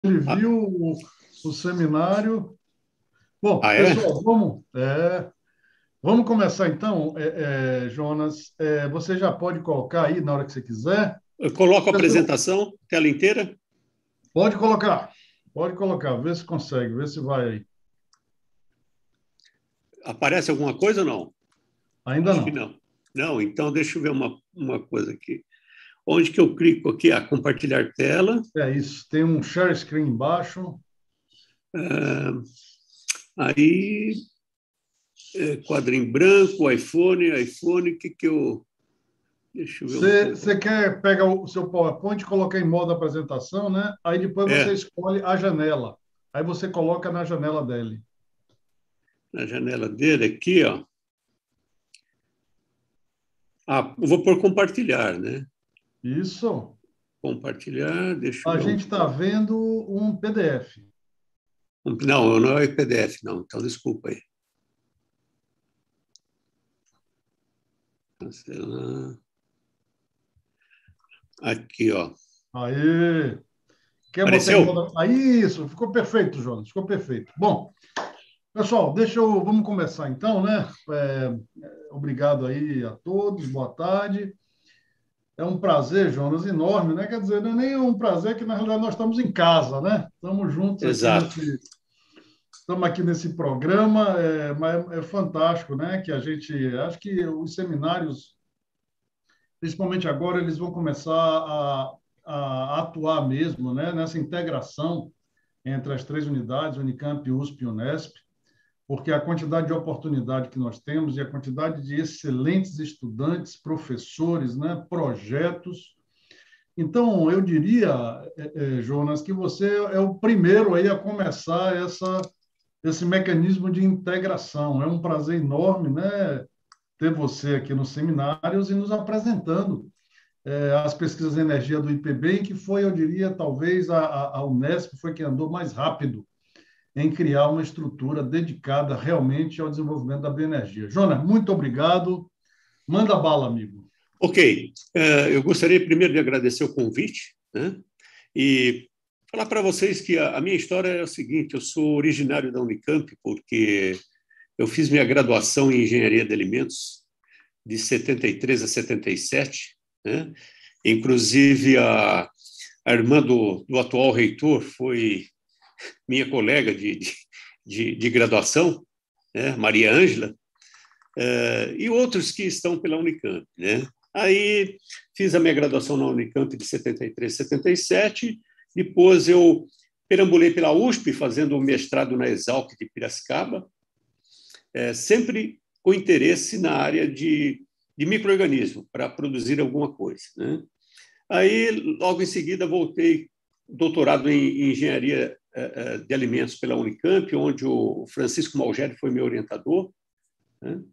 ele Ah, viu o seminário. Bom, é? pessoal, vamos começar então. Jonas, você já pode colocar aí na hora que você quiser. Eu coloco a Pessoal, apresentação, tela inteira. pode colocar, vê se consegue, vê se vai aí. Aparece alguma coisa ou não? Ainda Acho que não. não. Não, então deixa eu ver uma coisa aqui. Onde que eu clico aqui? Compartilhar tela. É isso, tem um share screen embaixo. Ah, aí, quadro em branco, iPhone, o que que eu... Deixa eu ver um Você pouco. quer pegar o seu PowerPoint e colocar em modo apresentação, né? Aí depois você É, escolhe a janela. Aí você coloca na janela dele. na janela dele aqui, ó. Eu vou por compartilhar, né? Isso. Compartilhar, deixa eu A ver gente está vendo um PDF. Não, não é PDF, não. Então, desculpa aí. Cancelar. Aqui, ó. Aí, quer botar em Apareceu? moda? Aí, isso, ficou perfeito, Jonas, ficou perfeito. Bom, pessoal, vamos começar então, né? Obrigado aí a todos, boa tarde. É um prazer, Jonas, enorme, né? Quer dizer, não é nem um prazer que, na realidade, nós estamos em casa, né? Estamos juntos Exato. estamos aqui nesse programa, mas é fantástico, né? Que a gente, acho que os seminários, principalmente agora, eles vão começar a atuar mesmo, né? Nessa integração entre as três unidades, Unicamp, USP e Unesp, porque a quantidade de oportunidade que nós temos e a quantidade de excelentes estudantes, professores, né, projetos. Então, eu diria, Jonas, que você é o primeiro aí a começar esse mecanismo de integração. É um prazer enorme, né, ter você aqui nos seminários e nos apresentando as pesquisas de energia do IPB, em que foi, eu diria, talvez a Unesp foi quem andou mais rápido em criar uma estrutura dedicada realmente ao desenvolvimento da bioenergia. Jonas, muito obrigado. Manda bala, amigo. Ok. Eu gostaria primeiro de agradecer o convite, né? E falar para vocês que a minha história é o seguinte: eu sou originário da Unicamp, porque eu fiz minha graduação em Engenharia de Alimentos de 73 a 77, né? Inclusive, a irmã do atual reitor foi minha colega de graduação, né? Maria Ângela, e outros que estão pela Unicamp, né? Aí fiz a minha graduação na Unicamp de 73, 77, depois eu perambulei pela USP fazendo um mestrado na Exalc de Piracicaba, sempre com interesse na área de micro-organismo, para produzir alguma coisa, né? Aí, logo em seguida, voltei doutorado em engenharia de alimentos pela Unicamp, onde o Francisco Malgeri foi meu orientador, né?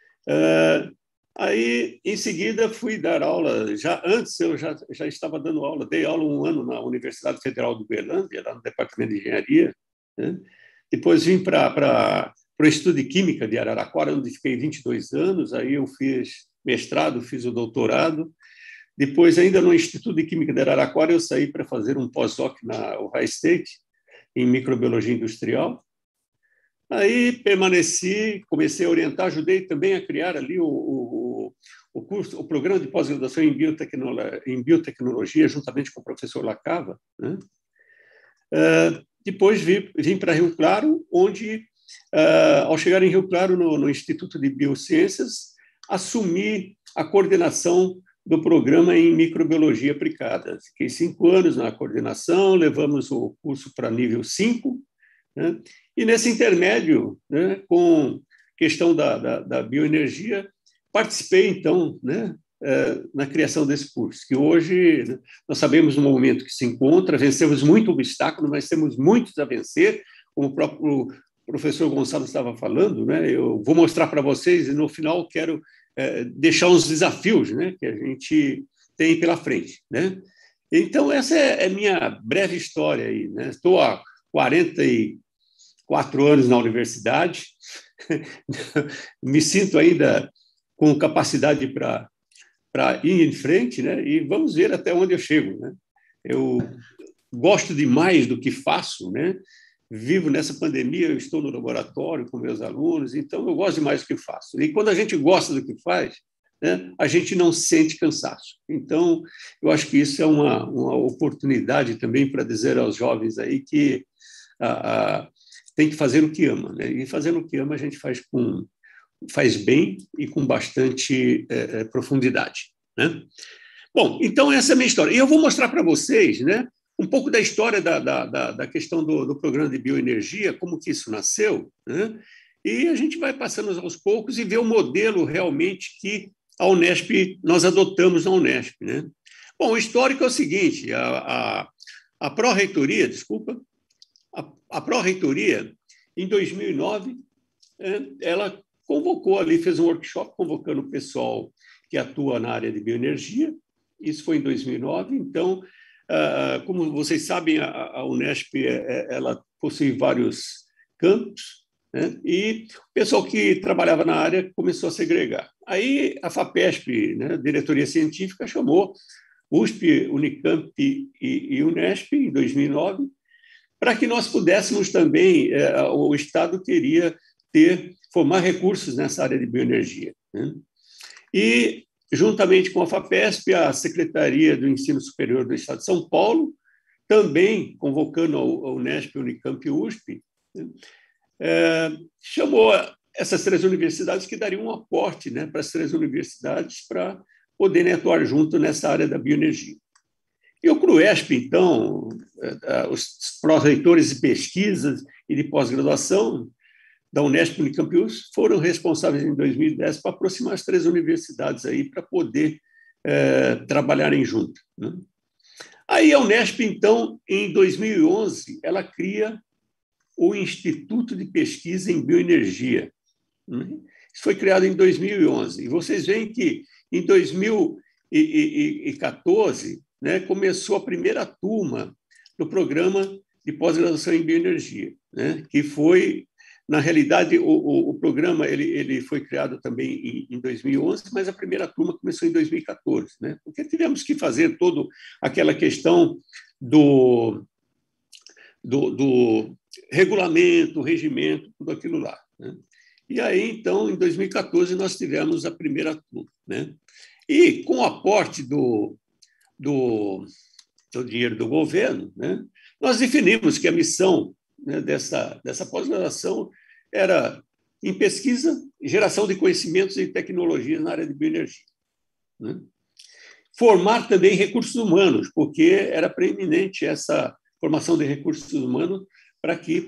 Aí, em seguida, fui dar aula. Já antes, eu já estava dando aula. Dei aula um ano na Universidade Federal de Uberlândia, lá no Departamento de Engenharia, né? Depois vim para o Instituto de Química de Araraquara, onde fiquei 22 anos. Aí eu fiz mestrado, fiz o doutorado. Depois, ainda no Instituto de Química de Araraquara, eu saí para fazer um pós-doc na Ohio State, em microbiologia industrial. Aí permaneci, comecei a orientar, ajudei também a criar ali o curso, o programa de pós-graduação em biotecnologia, juntamente com o professor Lacava, né? Depois vim para Rio Claro, onde, ao chegar em Rio Claro, no Instituto de Biociências, assumi a coordenação do programa em microbiologia aplicada. Fiquei 5 anos na coordenação, levamos o curso para nível 5, né? E nesse intermédio, né, com questão da bioenergia, participei, então, né, na criação desse curso, que hoje, né, nós sabemos no momento que se encontra, vencemos muito obstáculo, mas temos muitos a vencer, como o próprio professor Gonçalo estava falando, né, eu vou mostrar para vocês e no final quero deixar uns desafios, né, que a gente tem pela frente, né? Então, essa é a minha breve história aí, né? Estou há 44 anos na universidade, me sinto ainda com capacidade para ir em frente, né? E vamos ver até onde eu chego, né? Eu gosto demais do que faço, né? Vivo nessa pandemia, eu estou no laboratório com meus alunos, então eu gosto demais do que faço. E quando a gente gosta do que faz, né, a gente não sente cansaço. Então, eu acho que isso é uma oportunidade também para dizer aos jovens aí que tem que fazer o que ama, né? E fazendo o que ama a gente faz bem e com bastante profundidade, né? Bom, então essa é a minha história. E eu vou mostrar para vocês, né, um pouco da história da questão do programa de bioenergia, como que isso nasceu, né? E a gente vai passando aos poucos e ver o modelo realmente que a Unesp, nós adotamos na Unesp, né? Bom, o histórico é o seguinte, a pró-reitoria, desculpa, a pró-reitoria, em 2009, ela convocou ali, fez um workshop convocando o pessoal que atua na área de bioenergia. Isso foi em 2009. Então, como vocês sabem, a Unesp ela possui vários campos, né? E o pessoal que trabalhava na área começou a segregar. Aí a FAPESP, né, a diretoria científica, chamou USP, Unicamp e Unesp em 2009 para que nós pudéssemos também, o Estado queria formar recursos nessa área de bioenergia, né? E, juntamente com a FAPESP, a Secretaria do Ensino Superior do Estado de São Paulo, também convocando a Unesp, Unicamp e USP, né, chamou essas três universidades que dariam um aporte, né, para as três universidades para poderem atuar junto nessa área da bioenergia. E o CRUESP, então, os pró-reitores de pesquisas e de pós-graduação da Unesp, Unicamp e USP foram responsáveis em 2010 para aproximar as três universidades aí para poder trabalharem junto, né? Aí a Unesp, então, em 2011, ela cria o Instituto de Pesquisa em Bioenergia, né? Isso foi criado em 2011. E vocês veem que em 2014, né, começou a primeira turma do programa de pós-graduação em bioenergia, né, que foi, na realidade, o programa ele foi criado também em 2011, mas a primeira turma começou em 2014, né, porque tivemos que fazer toda aquela questão do regulamento, regimento, tudo aquilo lá, né? E aí, então, em 2014, nós tivemos a primeira turma, né? E com o aporte do dinheiro do governo, né, nós definimos que a missão, né, dessa pós-graduação era em pesquisa e geração de conhecimentos e tecnologias na área de bioenergia, né? Formar também recursos humanos, porque era preeminente essa formação de recursos humanos para que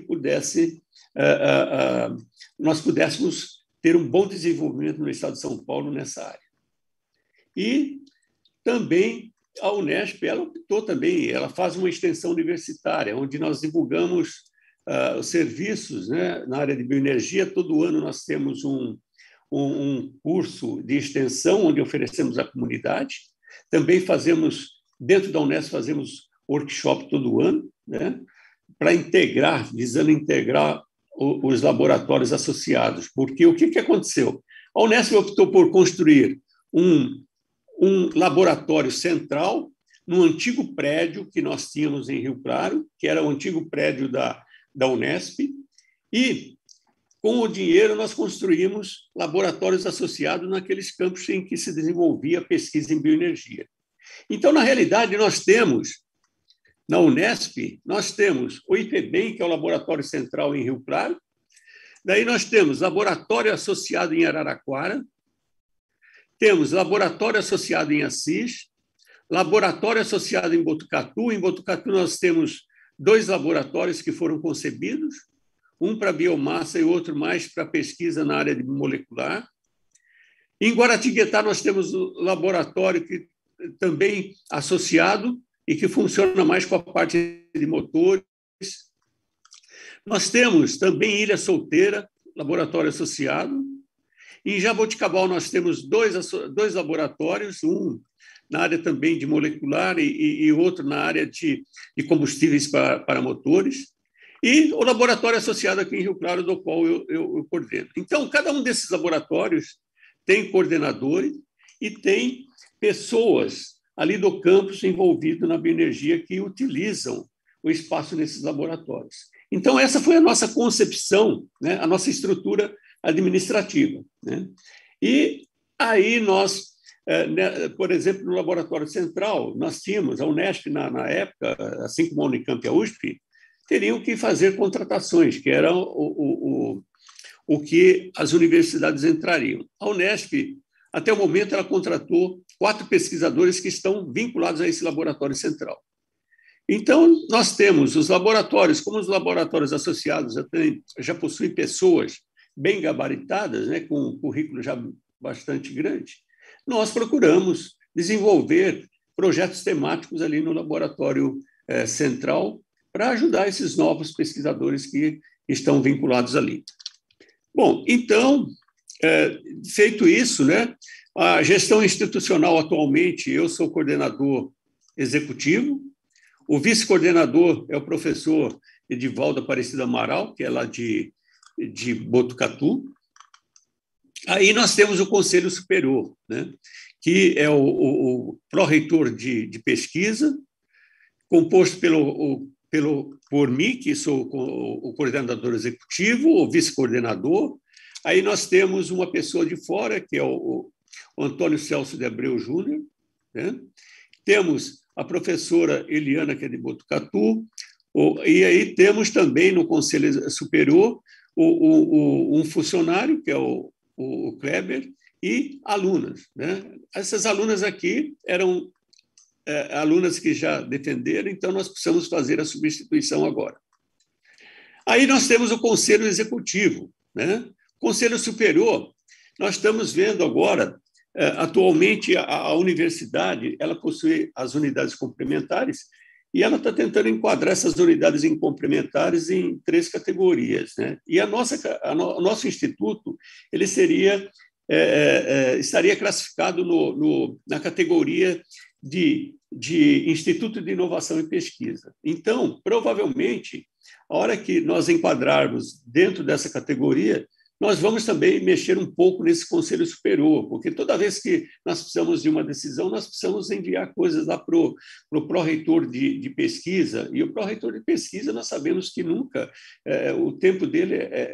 nós pudéssemos ter um bom desenvolvimento no estado de São Paulo nessa área. E também a Unesp, ela optou também, ela faz uma extensão universitária, onde nós divulgamos os serviços, né, na área de bioenergia. Todo ano nós temos um curso de extensão, onde oferecemos à comunidade. Também fazemos, dentro da Unesp, fazemos workshop todo ano, né, para visando integrar os laboratórios associados. Porque o que aconteceu? A Unesp optou por construir um laboratório central no antigo prédio que nós tínhamos em Rio Claro, que era o antigo prédio da Unesp, e, com o dinheiro, nós construímos laboratórios associados naqueles campos em que se desenvolvia a pesquisa em bioenergia. Então, na realidade, na Unesp, nós temos o IPBEM, que é o Laboratório Central em Rio Claro, daí nós temos laboratório associado em Araraquara, temos laboratório associado em Assis, laboratório associado em Botucatu. Em Botucatu nós temos 2 laboratórios que foram concebidos, um para biomassa e outro mais para pesquisa na área de molecular. Em Guaratinguetá nós temos o laboratório que também associado e que funciona mais com a parte de motores. Nós temos também Ilha Solteira, laboratório associado. Em Jaboticabal, nós temos dois laboratórios, um na área também de molecular e outro na área de combustíveis para motores, e o laboratório associado aqui em Rio Claro, do qual eu coordeno. Então, cada um desses laboratórios tem coordenadores e tem pessoas ali do campus envolvido na bioenergia que utilizam o espaço nesses laboratórios. Então, essa foi a nossa concepção, né, a nossa estrutura administrativa, né? E aí nós, por exemplo, no Laboratório Central, nós tínhamos, a Unesp, na época, assim como a Unicamp e a USP, teriam que fazer contratações, que era o que as universidades entrariam. A Unesp, até o momento, ela contratou 4 pesquisadores que estão vinculados a esse laboratório central. Então, nós temos os laboratórios, como os laboratórios associados já possuem pessoas bem gabaritadas, né, com um currículo já bastante grande, nós procuramos desenvolver projetos temáticos ali no laboratório central para ajudar esses novos pesquisadores que estão vinculados ali. Bom, então, feito isso, né, a gestão institucional atualmente, eu sou coordenador executivo, o vice-coordenador é o professor Edivaldo Aparecido Amaral, que é lá de Botucatu. Aí nós temos o Conselho Superior, né, que é o pró-reitor de pesquisa, composto por mim, que sou o coordenador executivo, o vice-coordenador. Aí nós temos uma pessoa de fora, que é o Antônio Celso de Abreu Júnior, né? Temos a professora Eliana, que é de Botucatu, e aí temos também no Conselho Superior um funcionário, que é o Kleber, e alunas, né? Essas alunas aqui eram alunas que já defenderam, então nós precisamos fazer a substituição agora. Aí nós temos o Conselho Executivo, né? Conselho Superior, nós estamos vendo agora, atualmente, a universidade, ela possui as unidades complementares e ela está tentando enquadrar essas unidades complementares em 3 categorias, né? E o nosso instituto ele estaria classificado na categoria de Instituto de Inovação e Pesquisa. Então, provavelmente, a hora que nós enquadrarmos dentro dessa categoria, nós vamos também mexer um pouco nesse Conselho Superior, porque toda vez que nós precisamos de uma decisão, nós precisamos enviar coisas lá para o pró-reitor de pesquisa, e o pró-reitor de pesquisa, nós sabemos que nunca, o tempo dele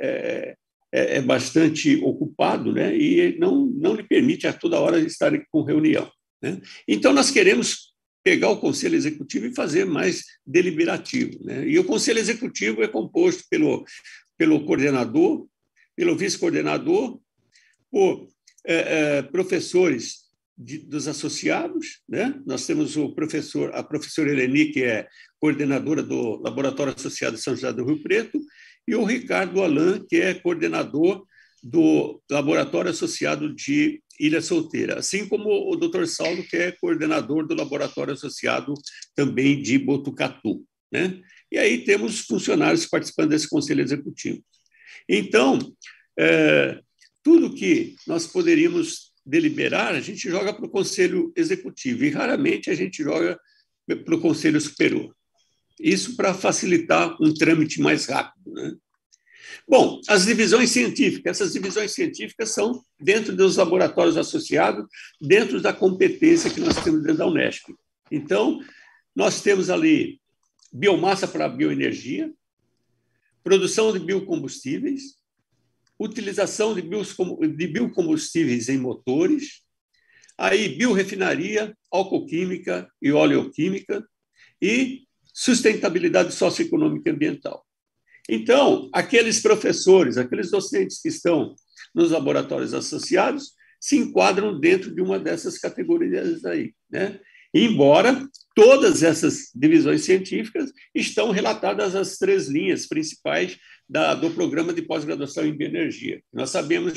é bastante ocupado, né? E não lhe permite a toda hora estar com reunião, né? Então, nós queremos pegar o Conselho Executivo e fazer mais deliberativo, né? E o Conselho Executivo é composto pelo coordenador, pelo vice-coordenador, por professores dos associados, né? Nós temos a professora Eleni, que é coordenadora do Laboratório Associado de São José do Rio Preto, e o Ricardo Alain, que é coordenador do Laboratório Associado de Ilha Solteira, assim como o Dr. Saulo, que é coordenador do Laboratório Associado também de Botucatu, né? E aí temos funcionários participando desse Conselho Executivo. Então, tudo que nós poderíamos deliberar, a gente joga para o Conselho Executivo e raramente a gente joga para o Conselho Superior. Isso para facilitar um trâmite mais rápido, né? Bom, as divisões científicas. Essas divisões científicas são dentro dos laboratórios associados, dentro da competência que nós temos dentro da Unesp. Então, nós temos ali biomassa para bioenergia, produção de biocombustíveis, utilização de biocombustíveis em motores, aí biorefinaria, alcoquímica e oleoquímica e sustentabilidade socioeconômica e ambiental. Então, aqueles professores, aqueles docentes que estão nos laboratórios associados se enquadram dentro de uma dessas categorias aí, né? Embora todas essas divisões científicas estão relatadas às 3 linhas principais do programa de pós-graduação em bioenergia. Nós sabemos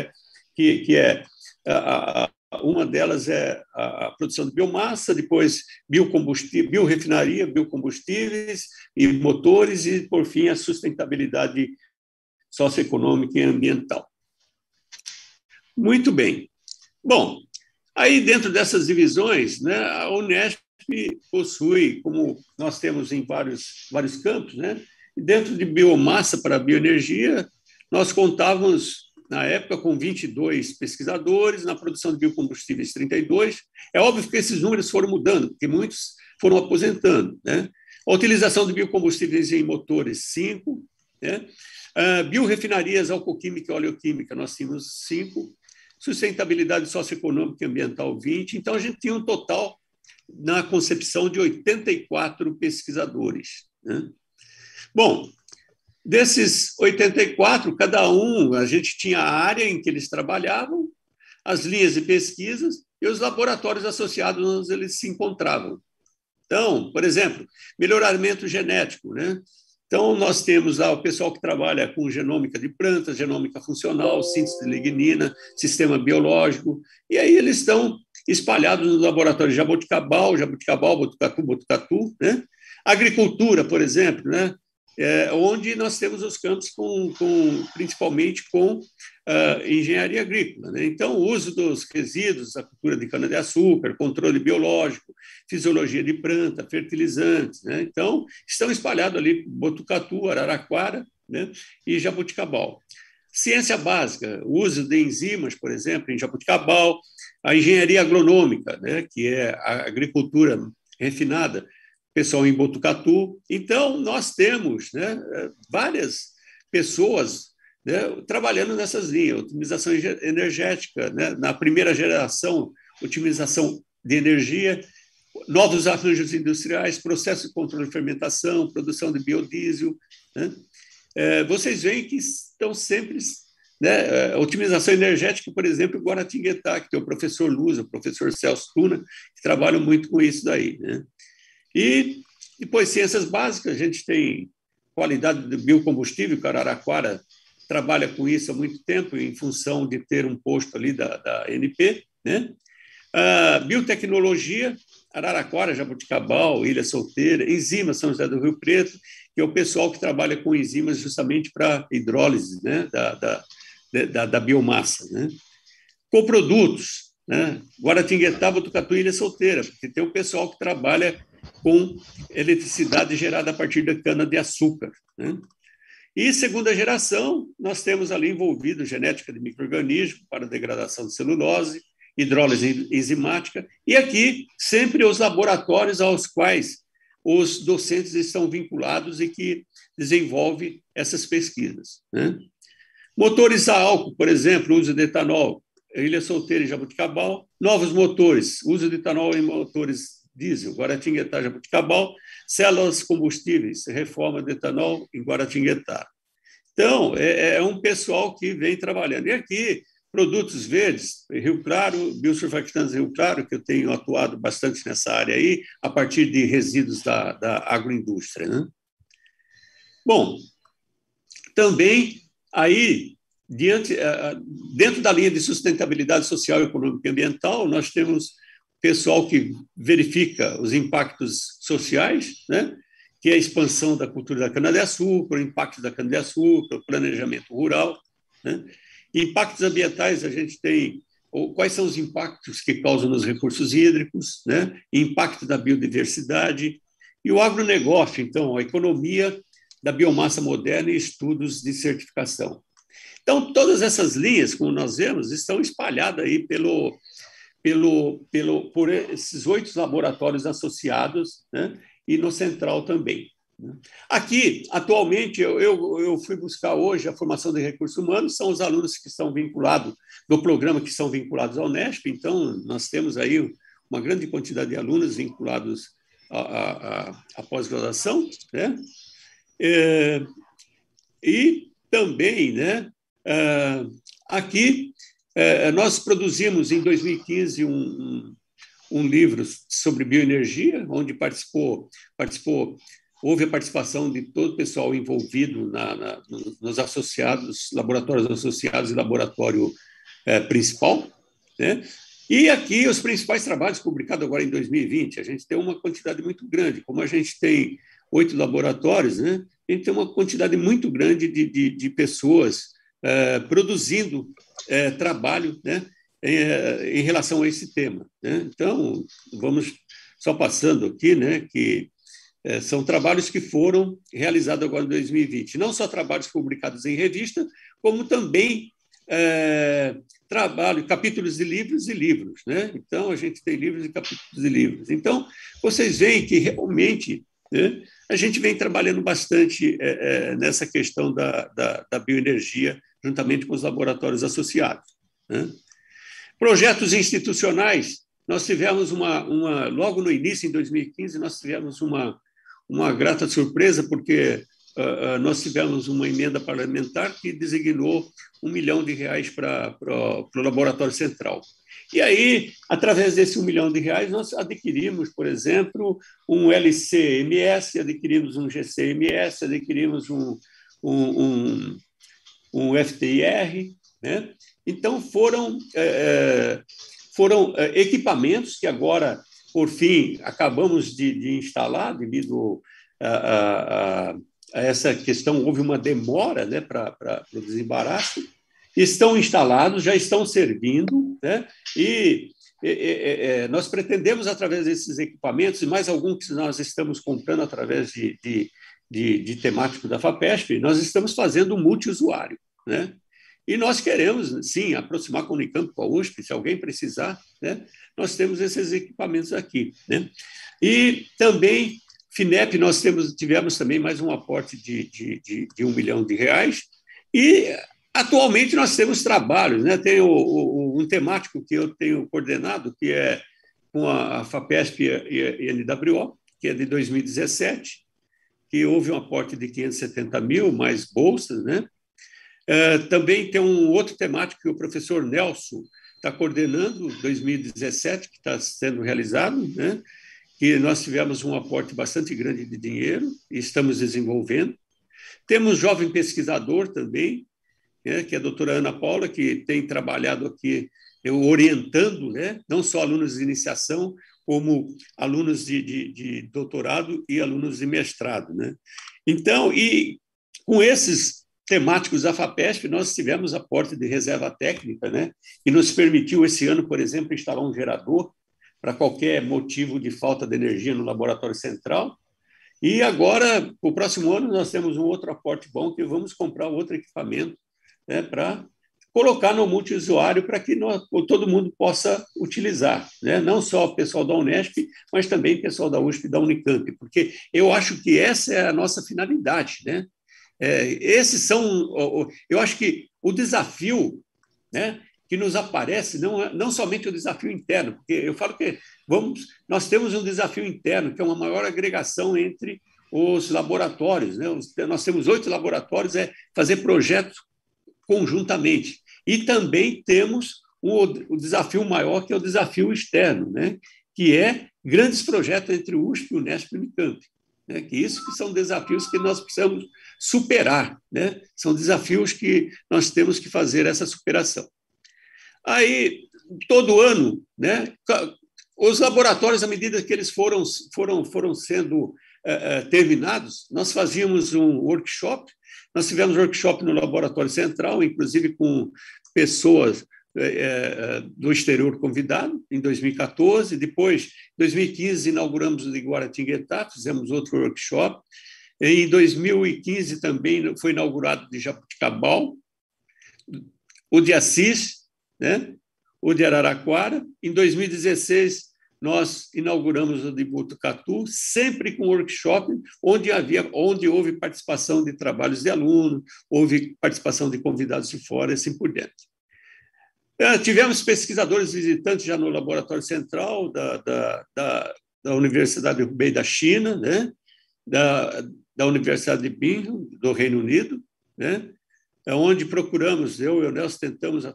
uma delas é a produção de biomassa, depois biorefinaria, biocombustíveis e motores, e, por fim, a sustentabilidade socioeconômica e ambiental. Muito bem. Bom, aí dentro dessas divisões, né, a Unesp possui, como nós temos em vários campos, né, dentro de biomassa para bioenergia, nós contávamos, na época, com 22 pesquisadores, na produção de biocombustíveis, 32. É óbvio que esses números foram mudando, porque muitos foram aposentando, né? A utilização de biocombustíveis em motores, 5. Né? Biorefinarias, alcoquímica e oleoquímica, nós tínhamos 5. Sustentabilidade socioeconômica e ambiental, 20. Então, a gente tinha um total, na concepção, de 84 pesquisadores. Né? Bom, desses 84, cada um, a gente tinha a área em que eles trabalhavam, as linhas de pesquisas e os laboratórios associados onde eles se encontravam. Então, por exemplo, melhoramento genético, né? Então, nós temos lá o pessoal que trabalha com genômica de plantas, genômica funcional, síntese de lignina, sistema biológico, e aí eles estão espalhados no laboratório de Jaboticabal, Botucatu, Botucatu, né? Agricultura, por exemplo, né? Onde nós temos os campos principalmente com engenharia agrícola. Né? Então, o uso dos resíduos, a cultura de cana-de-açúcar, controle biológico, fisiologia de planta, fertilizantes. Né? Então, estão espalhados ali Botucatu, Araraquara, né? E Jaboticabal. Ciência básica, o uso de enzimas, por exemplo, em Jaboticabal, a engenharia agronômica, né? Que é a agricultura refinada, pessoal em Botucatu. Então, nós temos, né, várias pessoas, né, trabalhando nessas linhas, otimização energética, né, na primeira geração, otimização de energia, novos arranjos industriais, processo de controle de fermentação, produção de biodiesel. Né? Vocês veem que estão sempre... Né, otimização energética, por exemplo, em Guaratinguetá, que tem o professor Luz, o professor Celso Tuna, que trabalham muito com isso daí. Né? E depois, ciências básicas, a gente tem qualidade de biocombustível, que Araraquara trabalha com isso há muito tempo, em função de ter um posto ali da ANP. Né? Biotecnologia, Araraquara, Jaboticabal, Ilha Solteira, enzimas, São José do Rio Preto, que é o pessoal que trabalha com enzimas justamente para hidrólise, né? da biomassa. Né? Coprodutos, né? Guaratinguetá, Botucatu e Ilha Solteira, porque tem o pessoal que trabalha com eletricidade gerada a partir da cana-de-açúcar. Né? E segunda geração, nós temos ali envolvido genética de micro-organismos para degradação de celulose, hidrólise enzimática, e aqui sempre os laboratórios aos quais os docentes estão vinculados e que desenvolvem essas pesquisas. Né? Motores a álcool, por exemplo, uso de etanol, Ilha Solteira e Jaboticabal, novos motores, uso de etanol em motores diesel, Guaratinguetá, Jaboticabal, células combustíveis, reforma de etanol em Guaratinguetá. Então, é um pessoal que vem trabalhando. E aqui, produtos verdes, Rio Claro, biosurfactantes Rio Claro, que eu tenho atuado bastante nessa área aí, a partir de resíduos da agroindústria. Né? Bom, também aí, dentro da linha de sustentabilidade social, econômica e ambiental, nós temos pessoal que verifica os impactos sociais, né? Que é a expansão da cultura da cana-de-açúcar, o impacto da cana-de-açúcar, o planejamento rural. Né? Impactos ambientais, a gente tem quais são os impactos que causam nos recursos hídricos, né? Impacto da biodiversidade, e o agronegócio, então, a economia da biomassa moderna e estudos de certificação. Então, todas essas linhas, como nós vemos, estão espalhadas aí por esses 8 laboratórios associados, né? E no Central também. Aqui, atualmente, eu fui buscar hoje a formação de recursos humanos, são os alunos que estão vinculados, do programa que são vinculados ao Unesp, então nós temos aí uma grande quantidade de alunos vinculados à pós-graduação, né? E também, né, aqui, nós produzimos em 2015 um livro sobre bioenergia, onde houve a participação de todo o pessoal envolvido nos associados, laboratórios associados e laboratório principal. Né? E aqui os principais trabalhos publicados agora em 2020, a gente tem uma quantidade muito grande, como a gente tem 8 laboratórios, né? A gente tem uma quantidade muito grande de pessoas produzindo trabalho, né? Em relação a esse tema. Né? Então, vamos só passando aqui, né, que são trabalhos que foram realizados agora em 2020. Não só trabalhos publicados em revista, como também capítulos de livros e livros. Né? Então, a gente tem livros e capítulos de livros. Então, vocês veem que realmente, né? A gente vem trabalhando bastante nessa questão da bioenergia, juntamente com os laboratórios associados, né? Projetos institucionais, nós tivemos logo no início, em 2015, nós tivemos uma grata surpresa, porque nós tivemos uma emenda parlamentar que designou R$ 1 milhão para o Laboratório Central. E aí, através desse R$ 1 milhão, nós adquirimos, por exemplo, um LCMS, adquirimos um GCMS, adquirimos um FTIR, né? Então, foram equipamentos que agora, por fim, acabamos de instalar, devido a essa questão, houve uma demora, né, para o desembaraço, estão instalados, já estão servindo, né? E nós pretendemos, através desses equipamentos, e mais alguns que nós estamos comprando através de temático da FAPESP, nós estamos fazendo multiusuário, né? E nós queremos, sim, aproximar com o Unicamp, com a USP, se alguém precisar, né? Nós temos esses equipamentos aqui, né? E também, FINEP, nós tivemos também mais um aporte de R$ 1 milhão, e atualmente nós temos trabalhos, né? Tem um temático que eu tenho coordenado, que é com a FAPESP e a NWO, que é de 2017, que houve um aporte de 570 mil, mais bolsas, né? Também tem um outro temático que o professor Nelson está coordenando, 2017, que está sendo realizado, né? Que nós tivemos um aporte bastante grande de dinheiro e estamos desenvolvendo. Temos jovem pesquisador também, né? Que é a doutora Ana Paula, que tem trabalhado aqui orientando, né? Não só alunos de iniciação, como alunos de doutorado e alunos de mestrado, né? Então, e com esses temáticos da FAPESP, nós tivemos aporte de reserva técnica, né? E nos permitiu, esse ano, por exemplo, instalar um gerador para qualquer motivo de falta de energia no Laboratório Central. E agora, o próximo ano, nós temos um outro aporte bom, que vamos comprar outro equipamento, né, para colocar no multiusuário para que todo mundo possa utilizar, né? Não só o pessoal da Unesp, mas também o pessoal da USP e da Unicamp, porque eu acho que essa é a nossa finalidade, né? Esses são, eu acho que o desafio, né, que nos aparece não somente o desafio interno, porque eu falo que nós temos um desafio interno, que é uma maior agregação entre os laboratórios, né? Nós temos 8 laboratórios, fazer projetos conjuntamente. E também temos o desafio maior, que é o desafio externo, né? Que é grandes projetos entre o USP, o Unesp e o Unicamp. Né? Que são desafios que nós precisamos superar, né? São desafios que nós temos que fazer essa superação. Aí, todo ano, né, os laboratórios, à medida que eles foram sendo terminados, nós fazíamos um workshop. Nós tivemos workshop no Laboratório Central, inclusive com pessoas do exterior convidado, em 2014. Depois, em 2015, inauguramos o de Guaratinguetá, fizemos outro workshop. Em 2015 também foi inaugurado de Jabuticabal, o de Assis, né? O de Araraquara. Em 2016, nós inauguramos o de Botucatu, sempre com workshop, onde houve participação de trabalhos de alunos, houve participação de convidados de fora, e assim por diante. Tivemos pesquisadores visitantes já no Laboratório Central da Universidade de Hubei da China, né? Da Universidade de Bingham, do Reino Unido, né? Onde procuramos, eu e o Nelson tentamos,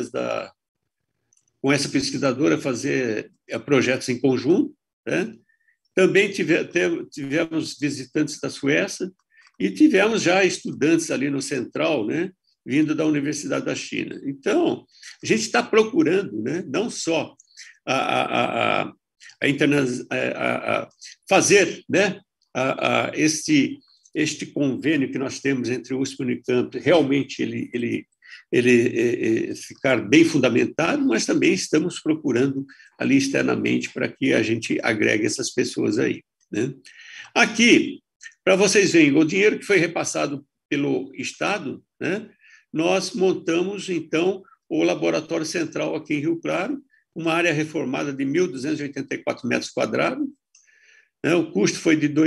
com essa pesquisadora, fazer projetos em conjunto, né? Também tivemos visitantes da Suécia e tivemos já estudantes ali no Central, né? Vindo da Universidade da China. Então, a gente está procurando, né? Não só fazer, né? Este convênio que nós temos entre o USP e o Unicamp, realmente ele ficar bem fundamentado, mas também estamos procurando ali externamente para que a gente agregue essas pessoas aí, né? Aqui, para vocês verem, o dinheiro que foi repassado pelo Estado, né? Nós montamos, então, o Laboratório Central aqui em Rio Claro, uma área reformada de 1.284 metros quadrados. né? O custo foi de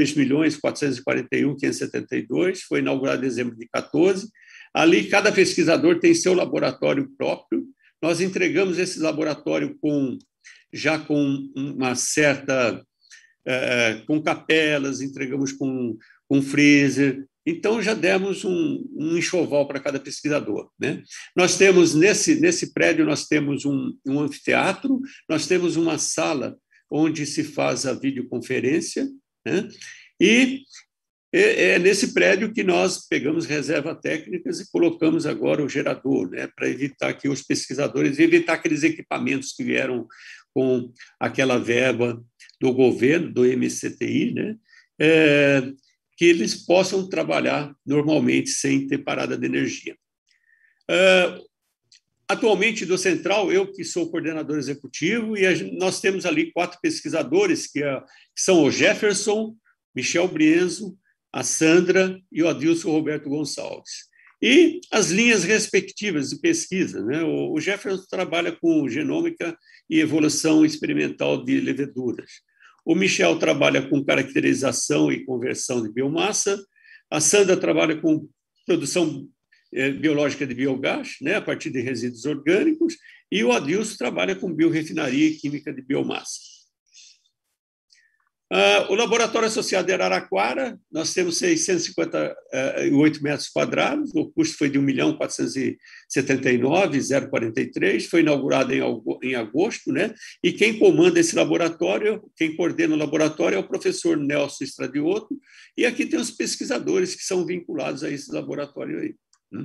2.441.572, foi inaugurado em dezembro de 2014. Ali, cada pesquisador tem seu laboratório próprio. Nós entregamos esse laboratório já com uma certa... com capelas, entregamos com freezer. Então, já demos um enxoval para cada pesquisador, né? Nós temos, nesse prédio, nós temos um anfiteatro, nós temos uma sala onde se faz a videoconferência, né? E é nesse prédio que nós pegamos reservas técnicas e colocamos agora o gerador, né? Para evitar que os pesquisadores, evitar aqueles equipamentos que vieram com aquela verba do governo, do MCTI, né? Que eles possam trabalhar normalmente sem ter parada de energia. Atualmente, do Central, eu que sou coordenador executivo, e nós temos ali 4 pesquisadores, que são o Jefferson, Michel Brienzo, a Sandra e o Adilson Roberto Gonçalves. E as linhas respectivas de pesquisa, né? O Jefferson trabalha com genômica e evolução experimental de leveduras. O Michel trabalha com caracterização e conversão de biomassa. A Sandra trabalha com produção biológica de biogás, né, a partir de resíduos orgânicos. E o Adilson trabalha com biorefinaria e química de biomassa. O laboratório associado de Araraquara, nós temos 658 metros quadrados, o custo foi de 1.479.043, foi inaugurado em agosto, né? E quem comanda esse laboratório, quem coordena o laboratório é o professor Nelson Estradioto, e aqui tem os pesquisadores que são vinculados a esse laboratório aí, né?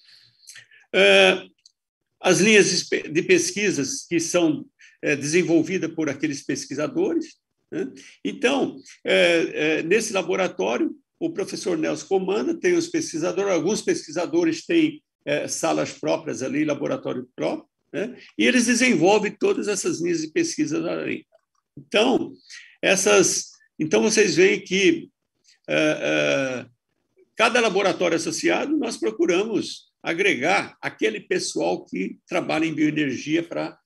As linhas de pesquisas que são desenvolvidas por aqueles pesquisadores, né? Então, nesse laboratório, o professor Nelson comanda, tem os pesquisadores, alguns pesquisadores têm salas próprias ali, laboratório próprio, né? E eles desenvolvem todas essas linhas de pesquisa ali. Então, vocês veem que cada laboratório associado, nós procuramos agregar aquele pessoal que trabalha em bioenergia para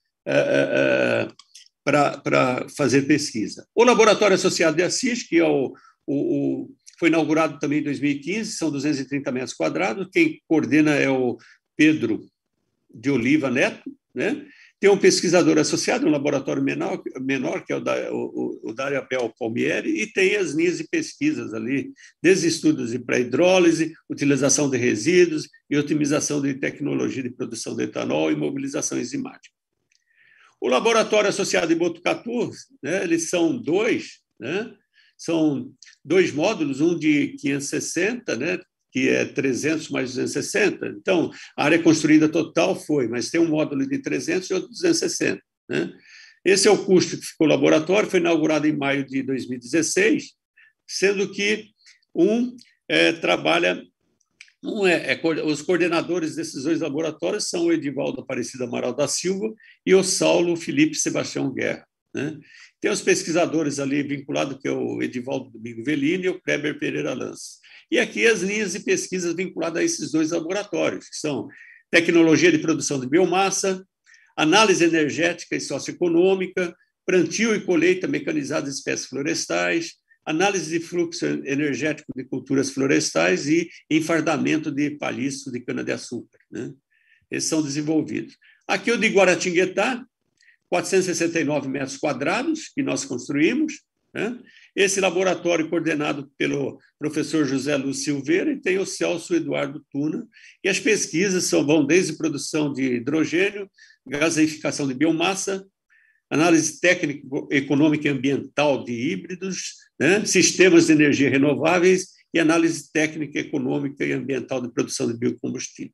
fazer pesquisa. O laboratório associado de Assis, que foi inaugurado também em 2015, são 230 metros quadrados, quem coordena é o Pedro de Oliva Neto, né? Tem um pesquisador associado, um laboratório menor que é o Dário Abel Palmieri, e tem as linhas de pesquisas ali, desde estudos de pré-hidrólise, utilização de resíduos e otimização de tecnologia de produção de etanol e mobilização enzimática. O laboratório associado de Botucatu, né, eles são 2, né? São 2 módulos, um de 560, né, que é 300 mais 260. Então, a área construída total mas tem um módulo de 300 e outro de 260. Né? Esse é o custo que ficou o laboratório, foi inaugurado em maio de 2016, sendo que os coordenadores desses 2 laboratórios são o Edivaldo Aparecido Amaral da Silva e o Saulo Felipe Sebastião Guerra, né? Tem os pesquisadores ali vinculados, que é o Edivaldo Domingo Velini e o Kleber Pereira Lança. E aqui as linhas de pesquisa vinculadas a esses 2 laboratórios, que são tecnologia de produção de biomassa, análise energética e socioeconômica, plantio e colheita mecanizada de espécies florestais, análise de fluxo energético de culturas florestais e enfardamento de palhiço de cana-de-açúcar, né? Esses são desenvolvidos. Aqui o de Guaratinguetá, 469 metros quadrados que nós construímos, né? Esse laboratório coordenado pelo professor José Lúcio Silveira, e tem o Celso Eduardo Tuna, e as pesquisas vão desde produção de hidrogênio, gaseificação de biomassa, análise técnica, econômica e ambiental de híbridos, né? Sistemas de energia renováveis e análise técnica, econômica e ambiental de produção de biocombustível.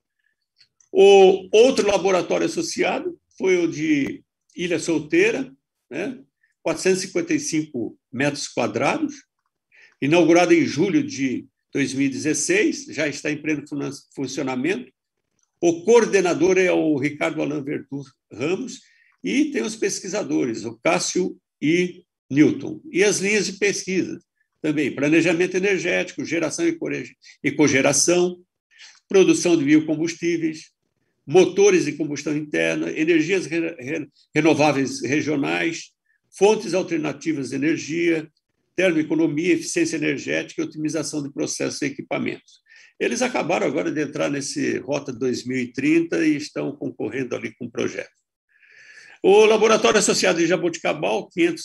O outro laboratório associado foi o de Ilha Solteira, né? 455 metros quadrados, inaugurado em julho de 2016, já está em pleno funcionamento. O coordenador é o Ricardo Alain Vertu Ramos, e tem os pesquisadores, o Cássio e Newton. E as linhas de pesquisa também, planejamento energético, geração e cogeração, produção de biocombustíveis, motores de combustão interna, energias renováveis regionais, fontes alternativas de energia, termoeconomia, eficiência energética e otimização de processos e equipamentos. Eles acabaram agora de entrar nesse Rota 2030 e estão concorrendo ali com o projeto. O Laboratório Associado de Jaboticabal,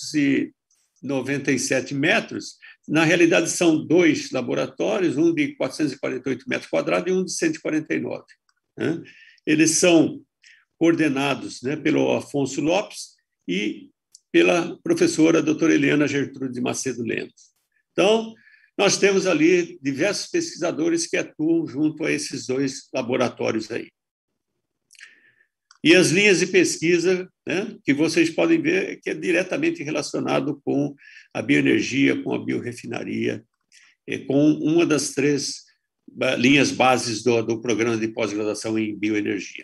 597 metros, na realidade são 2 laboratórios, um de 448 metros quadrados e um de 149. Né? Eles são coordenados, né, pelo Afonso Lopes e pela professora doutora Eliana Gertrude Macedo Lemos. Então, nós temos ali diversos pesquisadores que atuam junto a esses 2 laboratórios aí. E as linhas de pesquisa, né, que vocês podem ver que é diretamente relacionado com a bioenergia, com a biorefinaria, com uma das 3 linhas bases do programa de pós-graduação em bioenergia.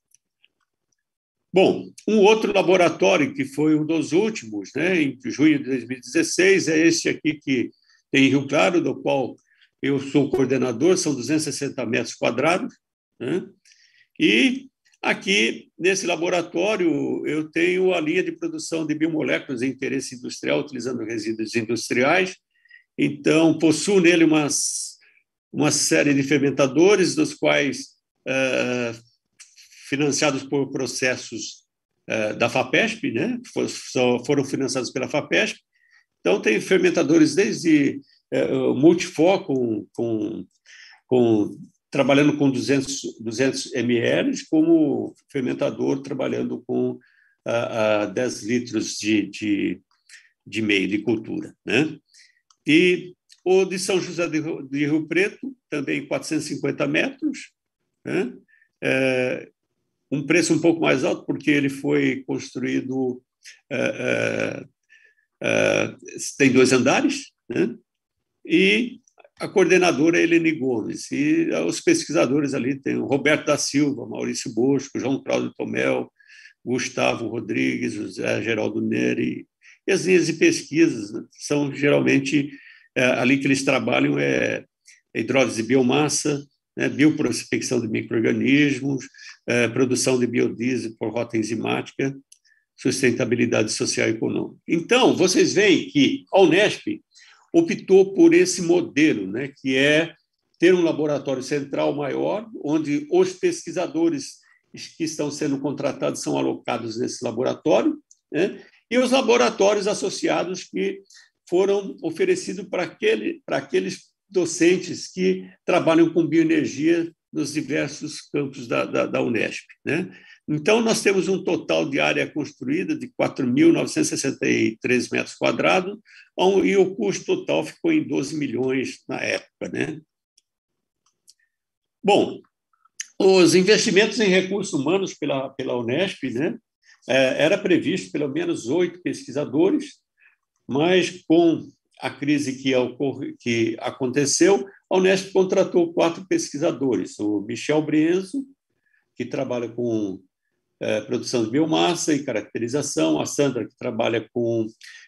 Bom, um outro laboratório que foi um dos últimos, né, em junho de 2016, é este aqui que tem em Rio Claro, do qual eu sou coordenador, são 260 metros quadrados, né? E aqui, nesse laboratório, eu tenho a linha de produção de biomoléculas de interesse industrial, utilizando resíduos industriais. Então, possuo nele uma série de fermentadores, dos quais, financiados por processos da FAPESP, né? Foram financiados pela FAPESP. Então, tem fermentadores desde multifoco, trabalhando com 200 ml, como fermentador trabalhando com 10 litros de meio de cultura. Né? E o de São José de Rio Preto, também 450 metros, né? Um preço um pouco mais alto, porque ele foi construído... tem 2 andares, né? E a coordenadora é Helene Gomes, e os pesquisadores ali tem o Roberto da Silva, Maurício Bosco, João Cláudio Tomel, Gustavo Rodrigues, José Geraldo Neri, e as linhas de pesquisa são geralmente ali que eles trabalham hidrólise de biomassa, né, bioprospecção de micro-organismos, produção de biodiesel por rota enzimática, sustentabilidade social e econômica. Então, vocês veem que a Unesp optou por esse modelo, né, que é ter um laboratório central maior, onde os pesquisadores que estão sendo contratados são alocados nesse laboratório, né, e os laboratórios associados que foram oferecidos para aqueles docentes que trabalham com bioenergia nos diversos campos da Unesp. Né? Então, nós temos um total de área construída de 4.963 metros quadrados, e o custo total ficou em 12 milhões na época. Né? Bom, os investimentos em recursos humanos pela Unesp, né, era previsto pelo menos 8 pesquisadores, mas com a crise que aconteceu, a Unesp contratou 4 pesquisadores, o Michel Brienzo, que trabalha com produção de biomassa e caracterização, a Sandra, que trabalha com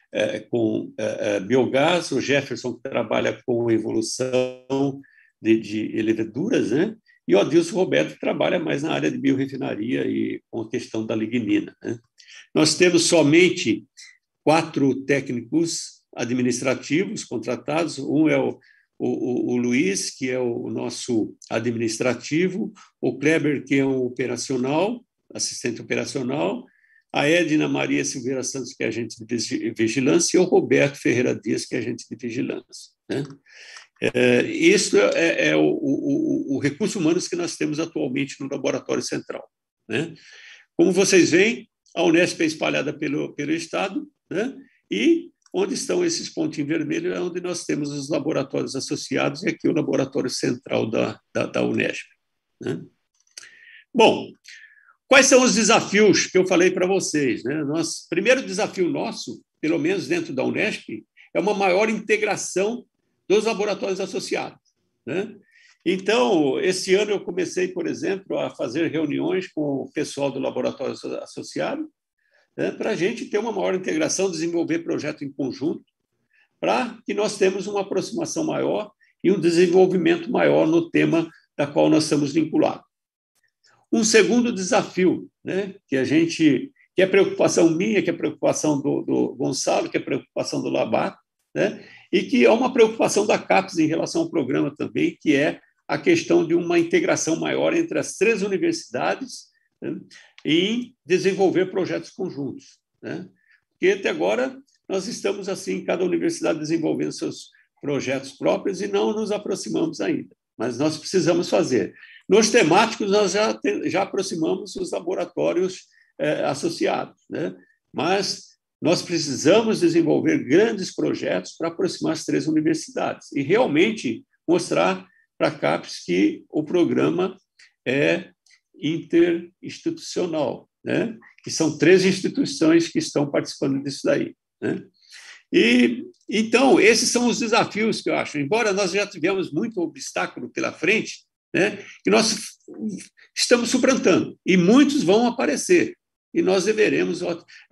biogás, o Jefferson, que trabalha com evolução de leveduras, né? E o Adilson Roberto, que trabalha mais na área de biorefinaria e com a questão da lignina. Né? Nós temos somente 4 técnicos administrativos contratados, um é o Luiz, que é o nosso administrativo, o Kleber, que é o operacional, assistente operacional, a Edna Maria Silveira Santos, que é agente de vigilância, e o Roberto Ferreira Dias, que é agente de vigilância. Né? Isso é o recurso humano que nós temos atualmente no Laboratório Central. Né? Como vocês veem, a Unesp é espalhada pelo Estado, né? E onde estão esses pontinhos vermelhos é onde nós temos os laboratórios associados, e aqui o Laboratório Central da Unesp. Né? Bom, quais são os desafios que eu falei para vocês? Né? Primeiro desafio nosso, pelo menos dentro da Unesp, é uma maior integração dos laboratórios associados. Né? Então, esse ano eu comecei, por exemplo, a fazer reuniões com o pessoal do laboratório associado, né, para a gente ter uma maior integração, desenvolver projeto em conjunto, para que nós temos uma aproximação maior e um desenvolvimento maior no tema da qual nós estamos vinculados. Um segundo desafio, né, que é preocupação minha, que é preocupação do Gonçalo, que é preocupação do Labato, né? E que é uma preocupação da CAPES em relação ao programa também, que é a questão de uma integração maior entre as 3 universidades, né, em desenvolver projetos conjuntos, né? Porque até agora nós estamos assim, cada universidade desenvolvendo seus projetos próprios e não nos aproximamos ainda, mas nós precisamos fazer. Nos temáticos, nós já aproximamos os laboratórios associados, né? Mas nós precisamos desenvolver grandes projetos para aproximar as 3 universidades e realmente mostrar para a CAPES que o programa é interinstitucional, né? Que são 3 instituições que estão participando disso daí, né? E, então, esses são os desafios que eu acho. Embora nós já tivemos muito obstáculo pela frente, né, que nós estamos suplantando, e muitos vão aparecer, e nós deveremos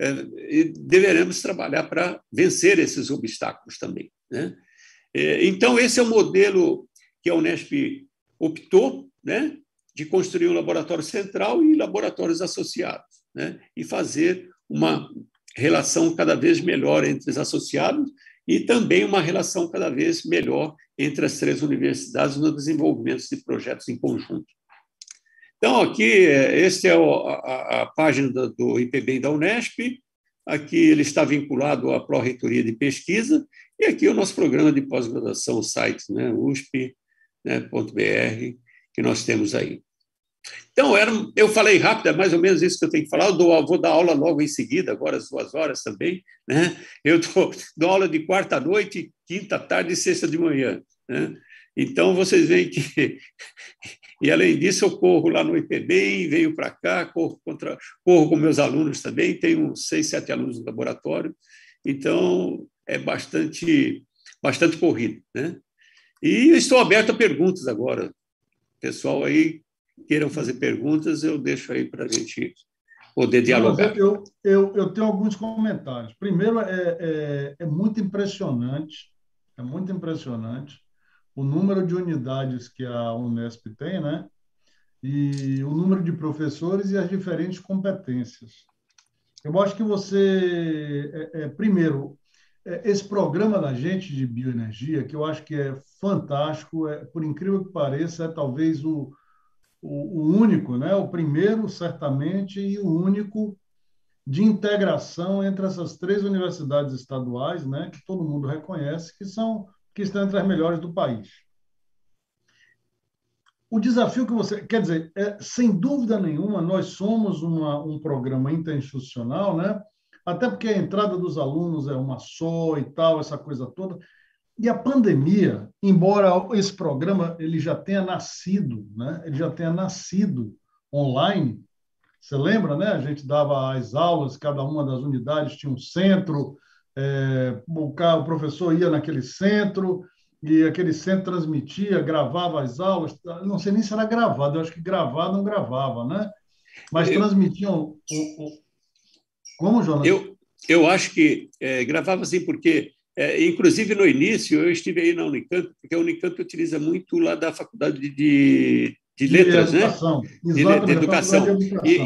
trabalhar para vencer esses obstáculos também, né? Então, esse é o modelo que a Unesp optou, né, de construir um laboratório central e laboratórios associados, né, e fazer uma relação cada vez melhor entre os associados e também uma relação cada vez melhor entre as 3 universidades no desenvolvimento de projetos em conjunto. Então, aqui, esta é a página do IPBEM da Unesp, aqui ele está vinculado à Pró-Reitoria de Pesquisa, e aqui é o nosso programa de pós-graduação, o site, né, USP, né, .br, que nós temos aí. Então, eu falei rápido, é mais ou menos isso que eu tenho que falar. Eu vou dar aula logo em seguida, agora às 2 horas também, né? Eu dou aula de quarta à noite, quinta à tarde e sexta de manhã, né? Então, vocês veem que... E, além disso, eu corro lá no IPB, venho para cá, corro com meus alunos também, tenho uns 6, 7 alunos no laboratório, então é bastante corrido, né? E estou aberto a perguntas agora. Pessoal aí queiram fazer perguntas, eu deixo aí para a gente poder dialogar. Eu tenho alguns comentários. Primeiro, é muito impressionante o número de unidades que a Unesp tem, né? E o número de professores e as diferentes competências. Eu acho que primeiro, esse programa da gente de bioenergia, que eu acho que é fantástico, por incrível que pareça, é talvez o único, né? O primeiro, certamente, e o único de integração entre essas 3 universidades estaduais, né? Que todo mundo reconhece que estão entre as melhores do país. O desafio que você... Quer dizer, sem dúvida nenhuma, nós somos um programa interinstitucional, né? Até porque a entrada dos alunos é uma só e tal, essa coisa toda. E a pandemia, embora esse programa ele já tenha nascido, né? Ele já tenha nascido online, você lembra, né? A gente dava as aulas, cada uma das unidades tinha um centro, o professor ia naquele centro, e aquele centro transmitia, gravava as aulas, não sei nem se era gravado, eu acho que gravar não gravava, né? Mas transmitiam... Como, Jonas? Eu acho que gravava assim, porque... inclusive, no início, eu estive aí na Unicamp, porque a Unicamp utiliza muito lá da faculdade de letras, né? De educação.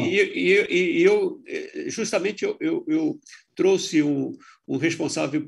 E eu, justamente, eu trouxe um responsável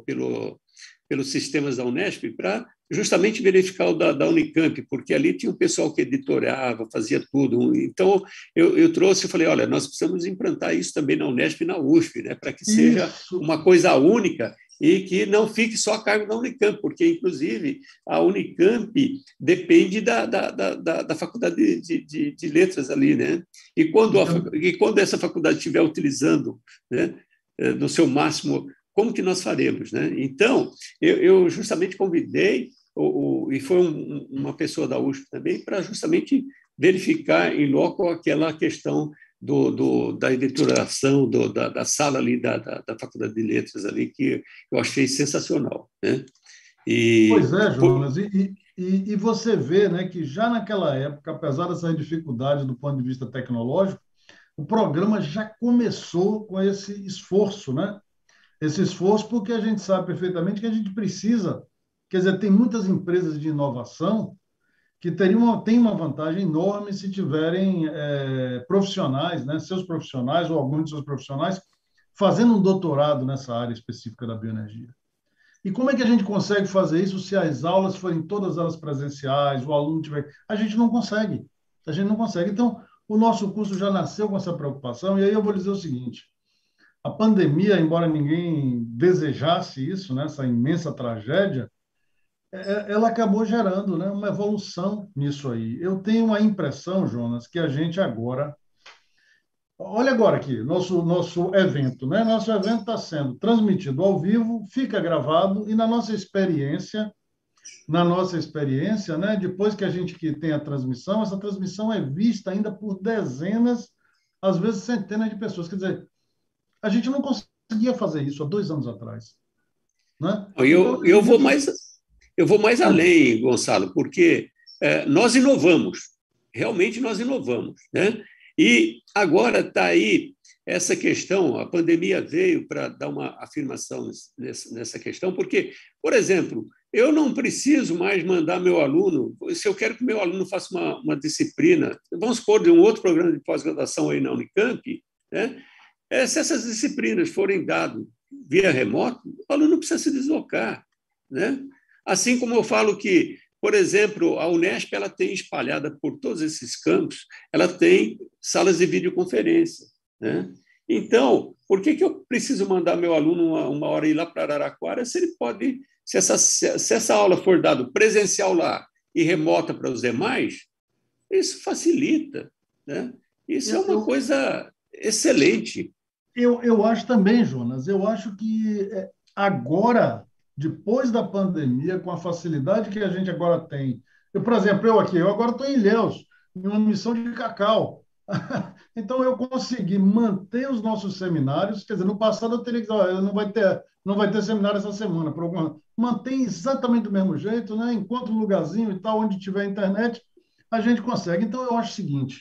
pelos sistemas da Unesp para justamente verificar o da Unicamp, porque ali tinha um pessoal que editorava, fazia tudo. Então, eu trouxe e falei, olha, nós precisamos implantar isso também na Unesp e na USP, né, para que seja uma coisa única e que não fique só a cargo da Unicamp, porque, inclusive, a Unicamp depende da faculdade de letras ali, né? E quando essa faculdade estiver utilizando, né, no seu máximo, como que nós faremos, né? Então, eu justamente convidei, e foi uma pessoa da USP também, para justamente verificar em loco aquela questão da editoração, da sala ali da Faculdade de Letras ali, que eu achei sensacional, né? Pois é, Jonas, e você vê, né, que já naquela época, apesar dessas dificuldades do ponto de vista tecnológico, o programa já começou com esse esforço, né? Esse esforço porque a gente sabe perfeitamente que a gente precisa, quer dizer, tem muitas empresas de inovação que têm uma vantagem enorme se tiverem profissionais, né, seus profissionais ou alguns de seus profissionais, fazendo um doutorado nessa área específica da bioenergia. E como é que a gente consegue fazer isso se as aulas forem todas elas presenciais, o aluno tiver... A gente não consegue. A gente não consegue. Então, o nosso curso já nasceu com essa preocupação, e aí eu vou dizer o seguinte, a pandemia, embora ninguém desejasse isso, né, essa imensa tragédia, ela acabou gerando, né, uma evolução nisso aí. Eu tenho a impressão, Jonas, que a gente agora... Olha agora aqui, nosso evento, né? Nosso evento está sendo transmitido ao vivo, fica gravado, e na nossa experiência, né, depois que a gente que tem a transmissão, essa transmissão é vista ainda por dezenas, às vezes centenas de pessoas. Quer dizer, a gente não conseguia fazer isso há 2 anos atrás, né? Então, Eu, eu eu, vou acredito mais, eu vou mais além, Gonçalo, porque nós inovamos, realmente nós inovamos, né? E agora está aí essa questão, a pandemia veio para dar uma afirmação nessa questão, porque, por exemplo, eu não preciso mais mandar meu aluno, se eu quero que meu aluno faça uma disciplina, vamos supor, de um outro programa de pós-graduação aí na Unicamp, né? Se essas disciplinas forem dadas via remoto, o aluno não precisa se deslocar, né? Assim como eu falo que, por exemplo, a Unesp ela tem espalhada por todos esses campos, ela tem salas de videoconferência, né? Então, por que eu preciso mandar meu aluno uma hora ir lá para Araraquara se ele pode, se essa aula for dada presencial lá e remota para os demais, isso facilita, né? Isso é eu, uma eu, coisa excelente. eu acho também, Jonas, eu acho que agora, depois da pandemia, com a facilidade que a gente agora tem, por exemplo, eu agora estou em Ilhéus, em uma missão de cacau. Então, eu consegui manter os nossos seminários, quer dizer, no passado eu teria que dizer, olha, não vai ter seminário essa semana, por alguma... Mantém exatamente do mesmo jeito, né? Encontra um lugarzinho e tal, onde tiver internet, a gente consegue. Então, eu acho o seguinte,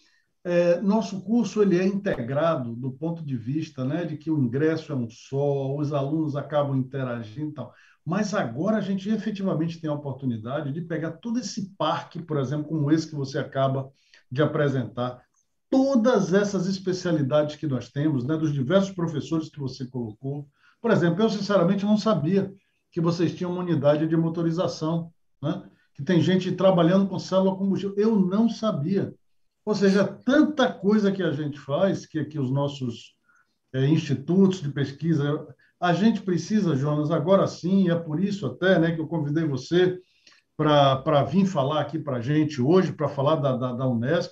nosso curso ele é integrado do ponto de vista, né, de que o ingresso é um só, os alunos acabam interagindo e tal. Mas agora a gente efetivamente tem a oportunidade de pegar todo esse parque, por exemplo, como esse que você acaba de apresentar, todas essas especialidades que nós temos, né, dos diversos professores que você colocou. Por exemplo, eu sinceramente não sabia que vocês tinham uma unidade de motorização, né, que tem gente trabalhando com célula combustível. Eu não sabia. Ou seja, tanta coisa que a gente faz, que os nossos institutos de pesquisa, a gente precisa, Jonas, agora sim, e é por isso até, né, que eu convidei você para vir falar aqui para a gente hoje, para falar da Unesp.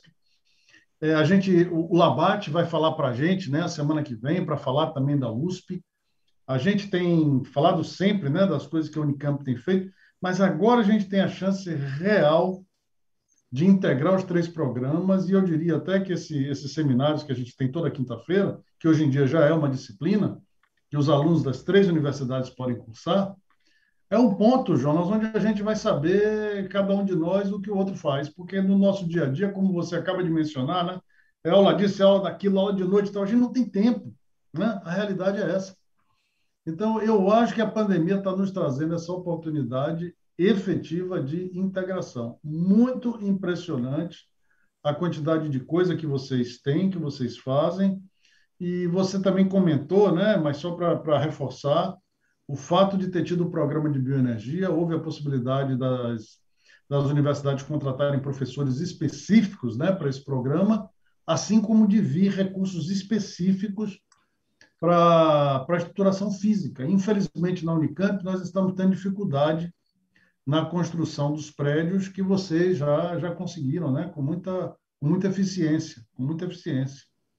O Labate vai falar para a gente, né, a semana que vem, para falar também da USP. A gente tem falado sempre, né, das coisas que a Unicamp tem feito, mas agora a gente tem a chance real de integrar os 3 programas, e eu diria até que esses seminários que a gente tem toda quinta-feira, que hoje em dia já é uma disciplina, que os alunos das 3 universidades podem cursar, é um ponto, Jonas, onde a gente vai saber, cada um de nós, o que o outro faz, porque no nosso dia a dia, como você acaba de mencionar, né, é aula disso, é aula daquilo, aula de noite, então a gente não tem tempo, né? A realidade é essa. Então, eu acho que a pandemia está nos trazendo essa oportunidade efetiva de integração. Muito impressionante a quantidade de coisa que vocês têm, que vocês fazem. E você também comentou, né, mas só para reforçar, o fato de ter tido o programa de bioenergia, houve a possibilidade das universidades contratarem professores específicos, né, para esse programa, assim como de vir recursos específicos para a estruturação física. Infelizmente, na Unicamp, nós estamos tendo dificuldade na construção dos prédios que vocês já conseguiram, né? Com muita eficiência, com muita eficiência.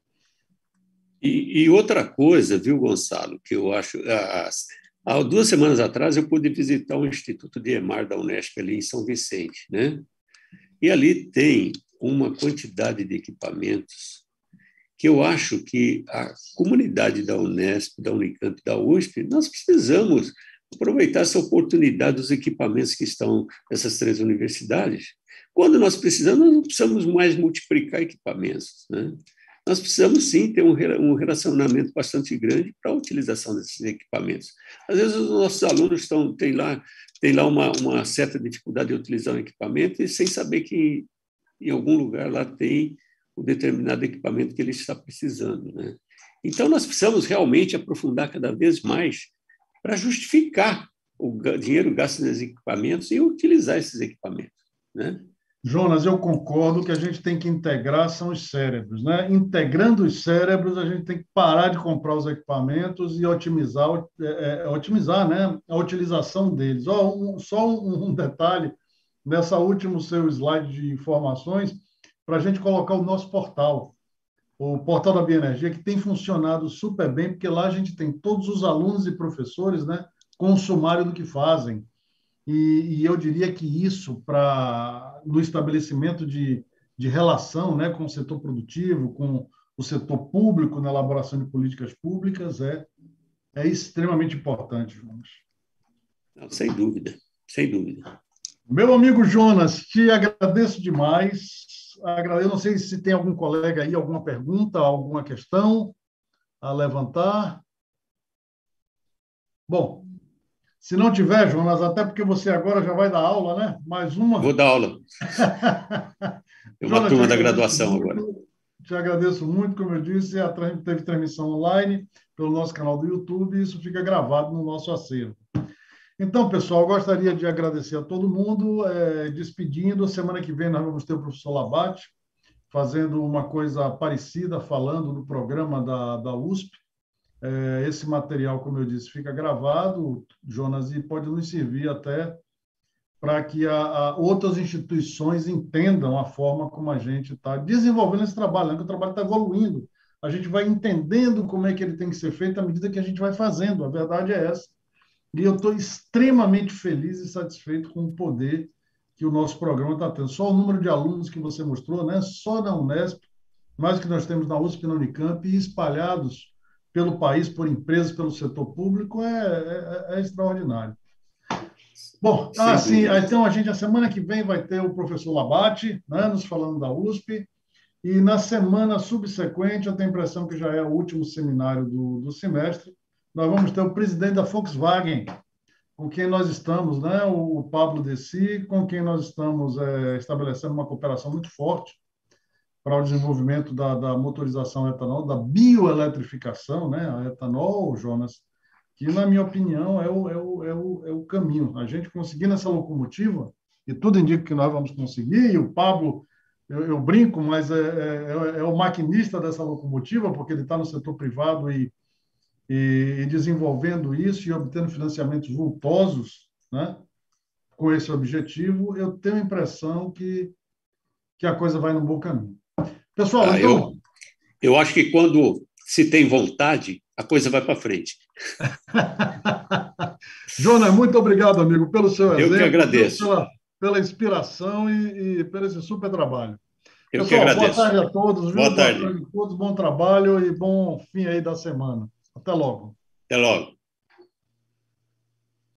E outra coisa, viu, Gonçalo, que eu acho. Há 2 semanas atrás, eu pude visitar o Instituto de EMAR da Unesp, ali em São Vicente, né? E ali tem uma quantidade de equipamentos que eu acho que a comunidade da Unesp, da Unicamp, da USP, nós precisamos aproveitar essa oportunidade dos equipamentos que estão nessas 3 universidades. Quando nós precisamos, nós não precisamos mais multiplicar equipamentos, né? Nós precisamos, sim, ter um relacionamento bastante grande para a utilização desses equipamentos. Às vezes, os nossos alunos têm lá uma certa dificuldade de utilizar um equipamento e sem saber que em algum lugar lá tem o determinado equipamento que ele está precisando, né? Então, nós precisamos realmente aprofundar cada vez mais para justificar o dinheiro gasto nos equipamentos e utilizar esses equipamentos, né? Jonas, eu concordo que a gente tem que integrar são os cérebros, né? Integrando os cérebros, a gente tem que parar de comprar os equipamentos e otimizar, né, a utilização deles. Só um detalhe, nessa último seu slide de informações, para a gente colocar o nosso portal, o portal da Bioenergia, que tem funcionado super bem, porque lá a gente tem todos os alunos e professores, né, com o sumário do que fazem. E eu diria que isso, no estabelecimento de relação, né, com o setor produtivo, com o setor público, na elaboração de políticas públicas, é extremamente importante, Jonas. Não, sem dúvida, sem dúvida. Meu amigo Jonas, te agradeço demais. Eu não sei se tem algum colega aí, alguma pergunta, alguma questão a levantar. Bom, se não tiver, Jonas, até porque você agora já vai dar aula, né? Mais uma. Vou dar aula. É uma Jonas, turma da graduação agora. Te agradeço muito, como eu disse, teve transmissão online pelo nosso canal do YouTube e isso fica gravado no nosso acervo. Então, pessoal, eu gostaria de agradecer a todo mundo, despedindo. Semana que vem nós vamos ter o professor Labate fazendo uma coisa parecida, falando no programa da USP. Esse material, como eu disse, fica gravado, Jonas, e pode nos servir até para que outras instituições entendam a forma como a gente está desenvolvendo esse trabalho, né? Que o trabalho está evoluindo. A gente vai entendendo como é que ele tem que ser feito à medida que a gente vai fazendo. A verdade é essa. E eu estou extremamente feliz e satisfeito com o poder que o nosso programa está tendo. Só o número de alunos que você mostrou, né? Só na Unesp, mais que nós temos na USP e na Unicamp, e espalhados pelo país, por empresas, pelo setor público, é extraordinário. Bom, então a semana que vem vai ter o professor Labate, né, nos falando da USP, e na semana subsequente, eu tenho a impressão que já é o último seminário do semestre, nós vamos ter o presidente da Volkswagen, com quem nós estamos, né, o Pablo Desi, com quem nós estamos estabelecendo uma cooperação muito forte para o desenvolvimento da motorização a etanol, da bioeletrificação, né, a etanol, Jonas, que, na minha opinião, é o caminho. A gente conseguindo essa locomotiva, e tudo indica que nós vamos conseguir, e o Pablo, eu brinco, mas é o maquinista dessa locomotiva, porque ele está no setor privado e desenvolvendo isso e obtendo financiamentos vultosos, né, com esse objetivo, eu tenho a impressão que a coisa vai no bom caminho. Pessoal, então... Eu acho que quando se tem vontade, a coisa vai para frente. Jonas, muito obrigado, amigo, pelo seu exemplo. Eu que agradeço. Pela inspiração e pelo esse super trabalho. Eu Pessoal, que agradeço. Boa tarde a todos. Boa tarde. Boa tarde a todos, bom trabalho e bom fim aí da semana. Até logo. Até logo.